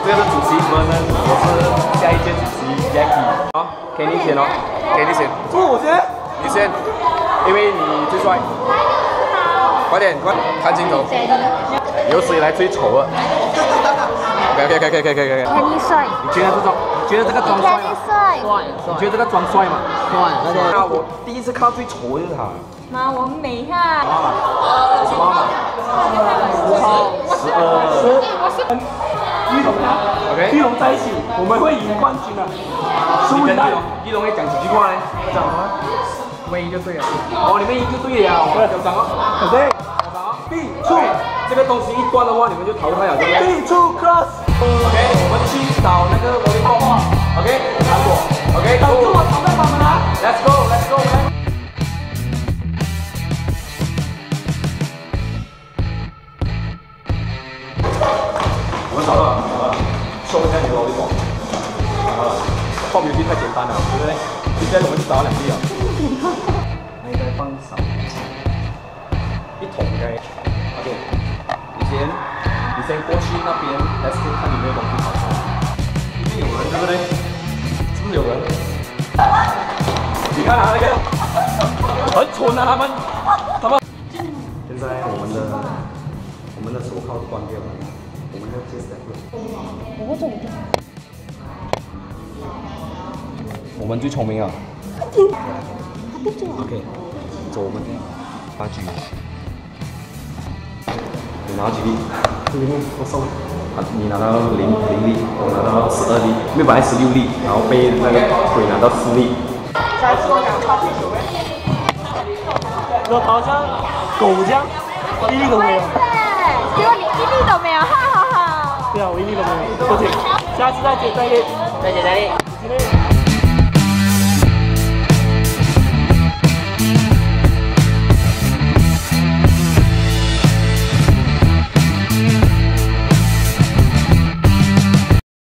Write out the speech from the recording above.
这个是主席Vernon，我是下一届主席 Jackie。好，给你选哦，给你选。 我先。 你先，因为你最帅。快点，快看镜头。有史以来最丑了。OK。 Kenny 帅。 你觉得这个装帅吗？ 帅。 你觉得这个装帅吗？帅。那我第一次看到最丑的就是他。 妈，我很美哈。 什么码？5号12。 玉龙啊 OK。 玉龙在一起，我们会赢冠军的。 输跟玉龙会讲几句话呢？讲什么？我们赢就对了。哦，你们赢就对了。我有讲哦。 对。 B two， 这个东西一断的话，你们就淘汰了，对不对 ？B two cross。 OK， 我们去找那个萝莉泡泡。OK， 韩国。OK， 等着我淘汰他们啊 ！Let's go， 我们找到了，收一下你的萝莉泡。泡游戏太简单了，对不对？现在我们就找到2粒了。那应该放少一桶应该。OK， 你先过去那边 ，Let's go 看有没有东西跑出来。一定有人，对不对？是不是有人？你看啊，那个很蠢啊，他们。现在我们的手铐关掉了，我们要接 step 了。 我做不到。 我们最聪明啊。 他不做。 OK， 走我们这样8局。你拿几粒？我送。你拿到0粒，我拿到12粒，没有本来16粒，然后被那个鬼拿到4粒。 我好像狗这样，1粒都没有。 结果你1粒都没有，哈哈哈。 对啊，我1粒都没有。不行，下次再接再厉。 再见。